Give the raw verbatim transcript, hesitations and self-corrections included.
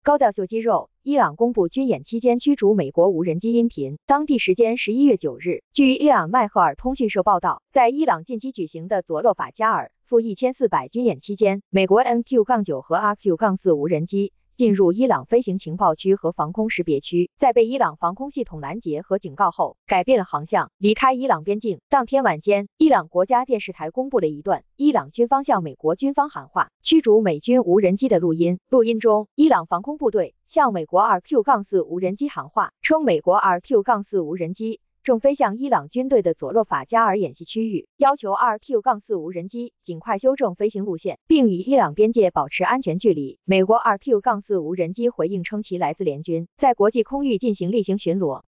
高调秀肌肉，伊朗公布军演期间驱逐美国无人机音频。当地时间十一月九日，据伊朗迈赫尔通讯社报道，在伊朗近期举行的佐洛法加尔负一千四百军演期间，美国 M Q 九 和 R Q 四无人机进入伊朗飞行情报区和防空识别区，在被伊朗防空系统拦截和警告后，改变了航向，离开伊朗边境。当天晚间，伊朗国家电视台公布了一段伊朗军方向美国军方喊话、驱逐美军无人机的录音。录音中，伊朗防空部队向美国 R Q 四无人机喊话，称美国 R Q 四无人机正飞向伊朗军队的佐洛法加尔演习区域，要求 R Q 四无人机尽快修正飞行路线，并与伊朗边界保持安全距离。美国 R Q 四无人机回应称其来自联军，在国际空域进行例行巡逻。